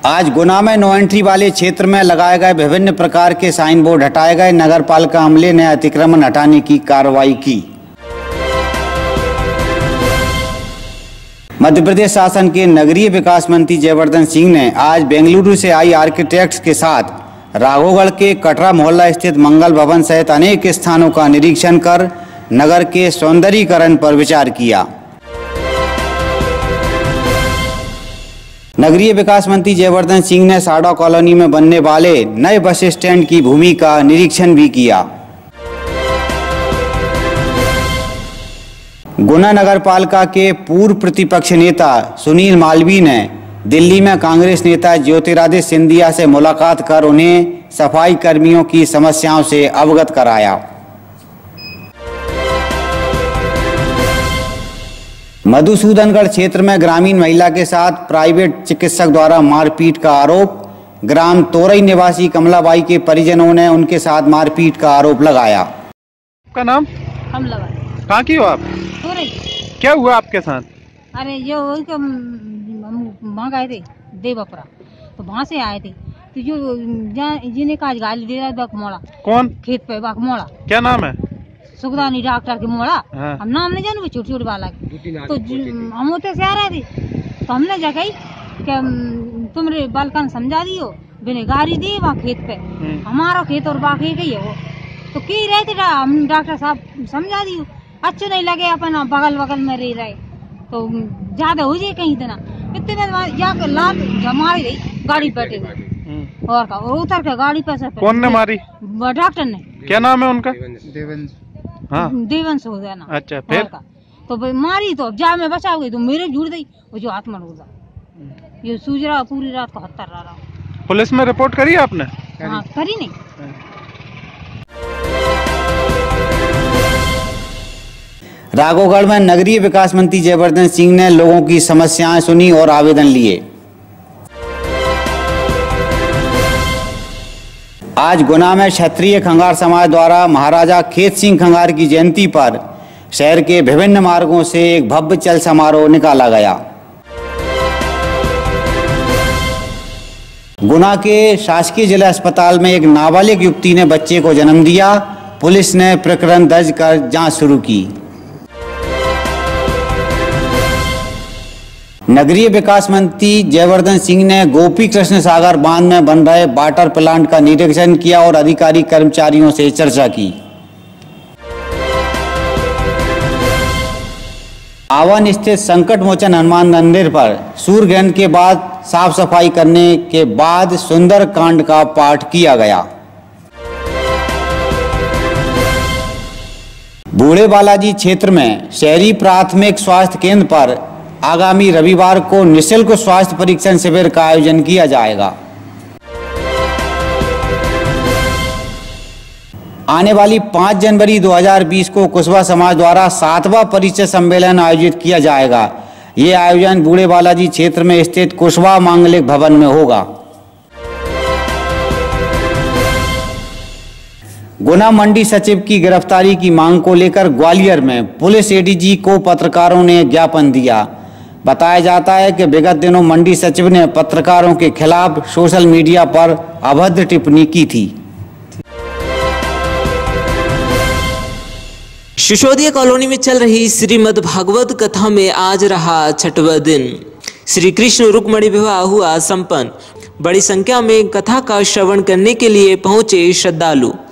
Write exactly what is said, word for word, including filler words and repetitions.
आज गुना में no entry वाले क्षेत्र में लगाए गए विभिन्न प्रकार के साइन बोर्ड हटाए गए। नगर पालिका अमले ने अतिक्रमण हटाने की कार्रवाई की। मध्य प्रदेश शासन के नगरीय विकास मंत्री जयवर्धन सिंह ने आज बेंगलुरु से आई आर्किटेक्ट्स के साथ राघोगढ़ के कटरा मोहल्ला स्थित मंगल भवन सहित अनेक स्थानों का निरीक्षण कर नगर के सौंदर्यीकरण पर विचार किया। नगरीय विकास मंत्री जयवर्धन सिंह ने साड़ा कॉलोनी में बनने वाले नए बस स्टैंड की भूमि का निरीक्षण भी किया। गुना नगर पालिका के पूर्व प्रतिपक्ष नेता सुनील मालवीय ने दिल्ली में कांग्रेस नेता ज्योतिरादित्य सिंधिया से मुलाकात कर उन्हें सफाई कर्मियों की समस्याओं से अवगत कराया। मधुसूदनगढ़ क्षेत्र में ग्रामीण महिला के साथ प्राइवेट चिकित्सक द्वारा मारपीट का आरोप। ग्राम तोरई निवासी कमलाबाई के परिजनों ने उनके साथ मारपीट का आरोप लगाया। आपका नाम? कमलाबाई। कहाँ की हो आप? तोरई। क्या हुआ आपके साथ? अरे ये वही के वहाँ गए थे देवपुरा, तो वहाँ से आए थे तो जो जिन्हें काज गाली दे रहा है मोड़ा। कौन? खेत पे बाक मोड़ा। क्या नाम है? सुखदानी डॉक्टर के मोड़ा। हाँ। हम नाम नहीं जानू, छोटी छोटी बाला तो हम होते से आ रहे थे तो हमने जगह कि तुमरे बालकन समझा दियो बिने गाड़ी दी वहाँ खेत पे। हमारा खेत और बाकी ही है वो तो की रहे थे। हम डॉक्टर साहब समझा दियो, अच्छे नहीं लगे अपन बगल बगल में रह रहे तो ज्यादा हो जाए कहीं देना इतने में जाकर लात जमाई गई गाड़ी बैठे गई और का उतर के गाड़ी पे से। कौन ने मारी? डॉक्टर ने। क्या नाम है उनका? देवंश। हाँ देवंश हो गया ना। अच्छा फिर तो भाई मारी तो जा में बचा गई तो मेरे जुड़ गई वो जो हाथ में डूबा ये सूझ रहा पूरी रात को हत्तर रहा। पुलिस में रिपोर्ट करी आपने? हाँ करी नहीं। राघोगढ़ में नगरीय विकास मंत्री जयवर्धन सिंह ने लोगों की समस्याएं सुनी और आवेदन लिए। आज गुना में क्षत्रिय खंगार समाज द्वारा महाराजा खेत सिंह खंगार की जयंती पर शहर के विभिन्न मार्गों से एक भव्य चल समारोह निकाला गया। गुना के शासकीय जिला अस्पताल में एक नाबालिग युवती ने बच्चे को जन्म दिया। पुलिस ने प्रकरण दर्ज कर जांच शुरू की। नगरीय विकास मंत्री जयवर्धन सिंह ने गोपी कृष्ण सागर बांध में बन रहे वाटर प्लांट का निरीक्षण किया और अधिकारी कर्मचारियों से चर्चा की। आवन स्थित संकट मोचन हनुमान मंदिर पर सूर्य ग्रहण के बाद साफ सफाई करने के बाद सुंदर कांड का पाठ किया गया। बूढ़े बालाजी क्षेत्र में शहरी प्राथमिक स्वास्थ्य केंद्र पर आगामी रविवार को निःशुल्क स्वास्थ्य परीक्षण शिविर का आयोजन किया जाएगा। आने वाली पाँच जनवरी दो हज़ार बीस को कुशवा समाज द्वारा सातवां परिचय सम्मेलन आयोजित किया जाएगा। ये आयोजन बूढ़े बालाजी क्षेत्र में स्थित कुशवा मांगलिक भवन में होगा। गुना मंडी सचिव की गिरफ्तारी की मांग को लेकर ग्वालियर में पुलिस एडीजी को पत्रकारों ने ज्ञापन दिया। बताया जाता है कि विगत दिनों मंडी सचिव ने पत्रकारों के खिलाफ सोशल मीडिया पर अभद्र टिप्पणी की थी। सिसोदिया कॉलोनी में चल रही श्रीमद् भागवत कथा में आज रहा छठवां दिन। श्री कृष्ण रुक्मिणी विवाह हुआ संपन्न। बड़ी संख्या में कथा का श्रवण करने के लिए पहुंचे श्रद्धालु।